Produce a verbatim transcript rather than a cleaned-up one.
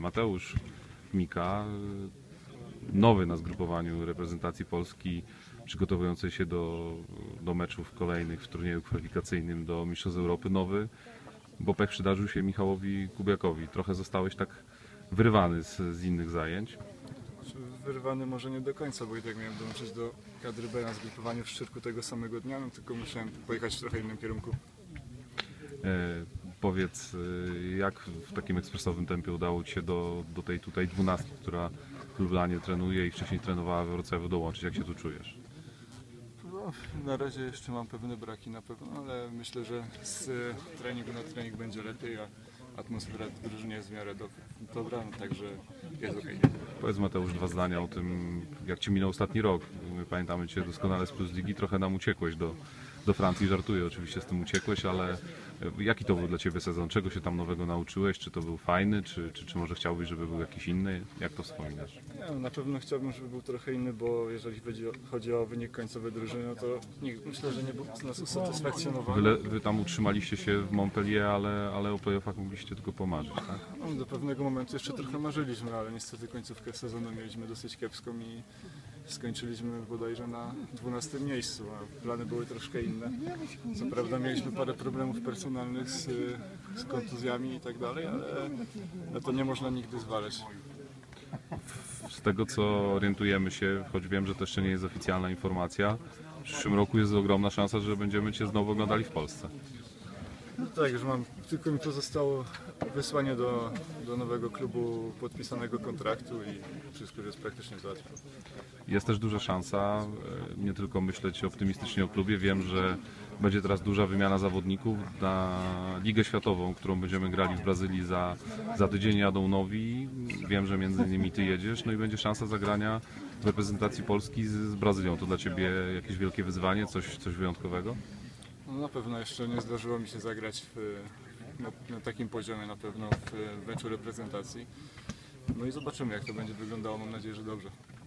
Mateusz Mika, nowy na zgrupowaniu reprezentacji Polski, przygotowującej się do, do meczów kolejnych w turnieju kwalifikacyjnym do Mistrzostw Europy. Nowy, bo pech przydarzył się Michałowi Kubiakowi. Trochę zostałeś tak wyrwany z, z innych zajęć. Wyrwany może nie do końca, bo i tak miałem dołączyć do kadry B na zgrupowaniu w Szczyrku tego samego dnia, no tylko musiałem pojechać w trochę innym kierunku. E, powiedz, e, jak w takim ekspresowym tempie udało Ci się do, do tej tutaj dwunastki, która w Lublanie trenuje i wcześniej trenowała we Wrocławiu, dołączyć? Jak się tu czujesz? No, na razie jeszcze mam pewne braki na pewno, ale myślę, że z treningu na trening będzie lepiej, a atmosfera w drużynie jest w miarę do, dobra, no, także jest okej. Powiedz, Mateusz, dwa zdania o tym, jak Ci minął ostatni rok. My pamiętamy Cię doskonale z Plus Ligi, trochę nam uciekłeś do, do Francji, żartuję, oczywiście z tym uciekłeś, ale jaki to był dla Ciebie sezon? Czego się tam nowego nauczyłeś? Czy to był fajny, czy, czy, czy może chciałbyś, żeby był jakiś inny? Jak to wspominasz? Nie, na pewno chciałbym, żeby był trochę inny, bo jeżeli chodzi o, chodzi o wynik końcowy drużyny, no to nie, myślę, że nie był nas usatysfakcjonowany. Wy, wy tam utrzymaliście się w Montpellier, ale, ale o playoffach mogliście tylko pomarzyć, tak? No, do pewnego momentu jeszcze trochę marzyliśmy, ale niestety końcówkę sezonu mieliśmy dosyć kiepską i skończyliśmy bodajże na dwunastym miejscu, a plany były troszkę inne. Co prawda mieliśmy parę problemów personalnych z, z kontuzjami i tak dalej, ale no to nie można nigdy zwalać. Z tego, co orientujemy się, choć wiem, że to jeszcze nie jest oficjalna informacja, w przyszłym roku jest ogromna szansa, że będziemy Cię znowu oglądali w Polsce. No tak, już mam, tylko mi pozostało wysłanie do, do nowego klubu podpisanego kontraktu i wszystko już jest praktycznie załatwione. Jest też duża szansa, e, nie tylko myśleć optymistycznie o klubie, wiem, że będzie teraz duża wymiana zawodników na Ligę Światową, którą będziemy grali w Brazylii za, za tydzień, jadą nowi, wiem, że między innymi Ty jedziesz, no i będzie szansa zagrania w reprezentacji Polski z, z Brazylią. To dla Ciebie jakieś wielkie wyzwanie, coś, coś wyjątkowego? No na pewno jeszcze nie zdarzyło mi się zagrać w, na, na takim poziomie na pewno w meczu reprezentacji. No i zobaczymy, jak to będzie wyglądało, mam nadzieję, że dobrze.